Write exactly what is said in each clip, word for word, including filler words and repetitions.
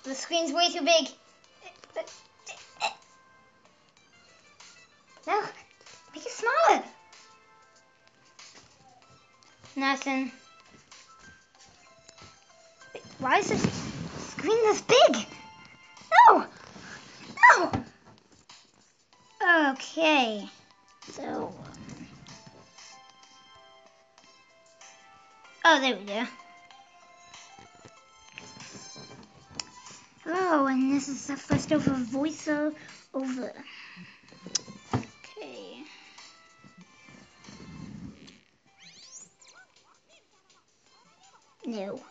The screen's way too big. No, make it smaller. Nothing. Wait, why is this screen this big? No! No! Okay. So. Oh, there we go. Hello, and this is the first over voiceover. Okay. No.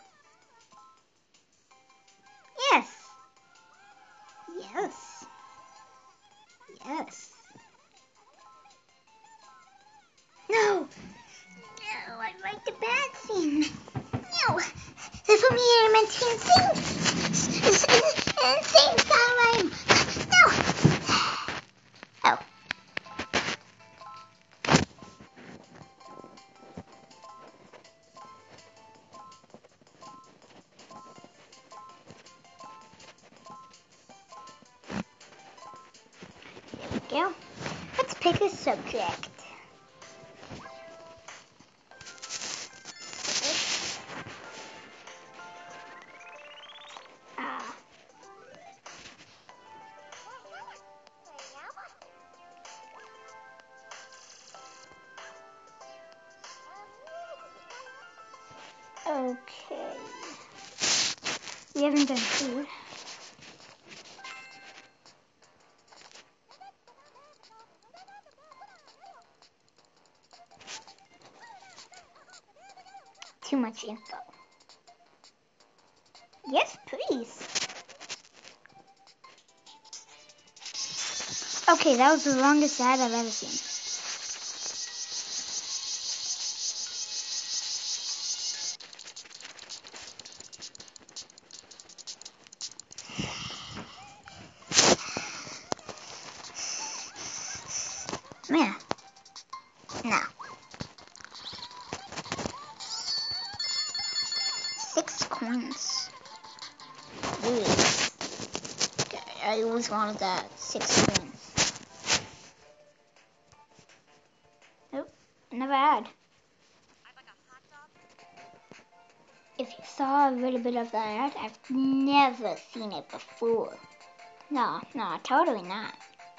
Yes. Yes. Yes. No. No, I like the bad scene. No. They put me in a insane, insane asylum. No. Oh. There we go. Let's pick a subject. Ah. Okay. We haven't done food. Too much info. Yes, please. Okay, that was the longest ad I've ever seen. Man. No. Six coins. Really? I always wanted that. Six coins. Nope. Never had. If you saw a little bit of that, I've never seen it before. No, no, totally not.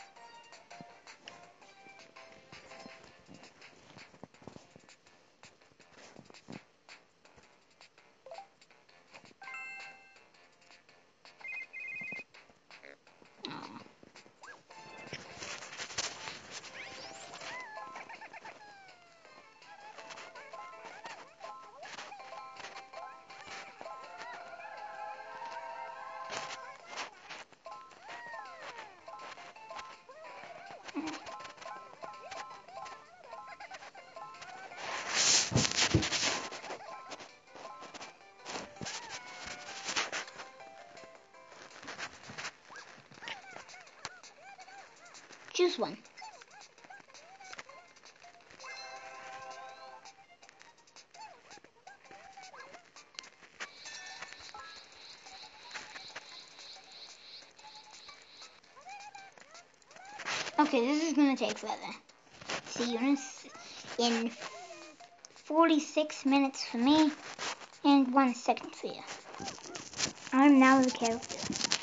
Choose one. Okay, this is gonna take forever. See you in, in forty-six minutes for me and one second for you. I'm now the character.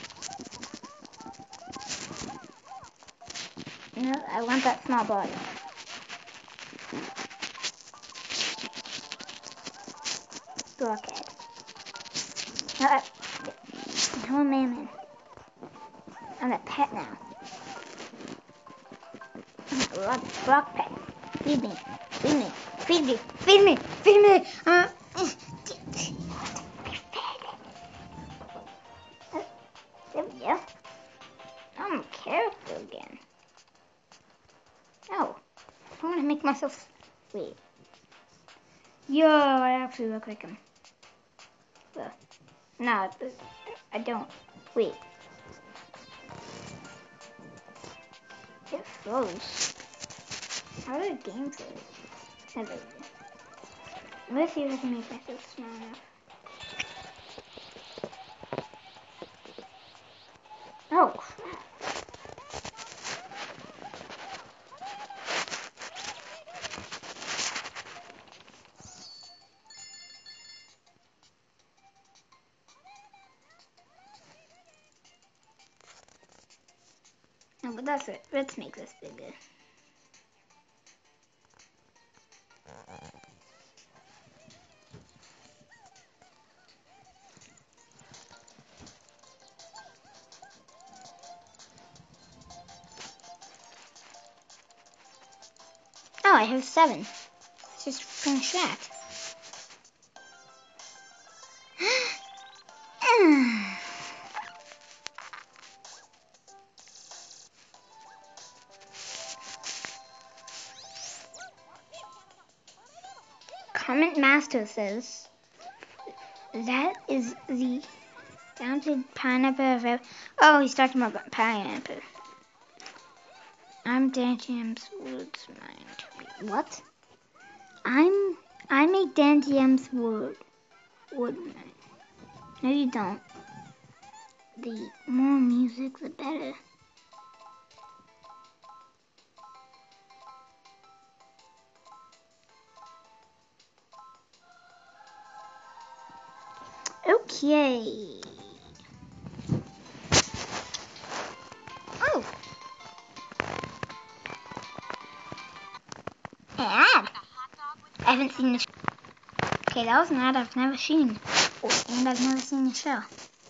No, I want that small body. Blockhead. Uh, no, man. I'm a pet now. I'm a block pet. Feed me. Feed me. Feed me. Feed me. Feed me. Uh, uh, there we go. I'm a character again. Oh. I want to make myself... Wait. Yo, I actually look like him. Well, no, I don't. Wait. It froze. How did the game freeze? Let's see if I can make myself small enough. No, but that's it. Let's make this bigger. Oh, I have seven. Let's just finish that. Comment Master says that is the downed pineapple. Oh, he's talking about pineapple. I'm Dantium's Woods Mind. What? I'm I make Dantium's Wood Wood Mind. No, you don't. The more music, the better. Okay. Oh. An ad. I haven't seen the show. Okay, that was an ad I've never seen. Oh, and I've never seen the show.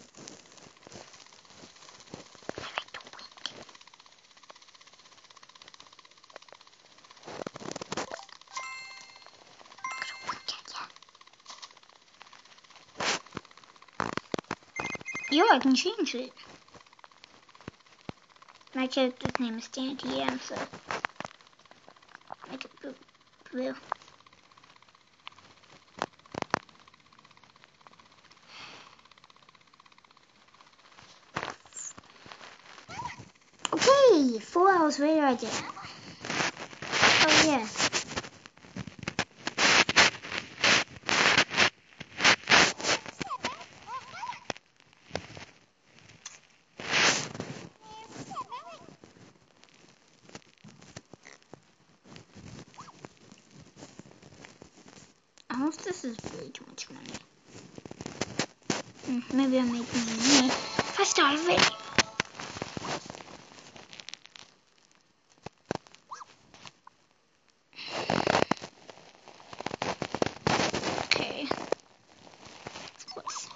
Yo, I can change it. My character's name is Dantium, so make it blue. blue. Okay, four hours later I did it. Oh yeah. Almost this is way too much money. Mm, maybe I'm making money. I started video. Okay. Whoops.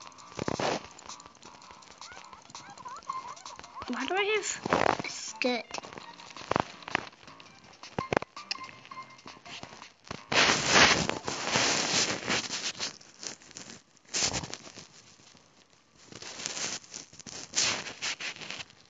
Why do I have a skirt?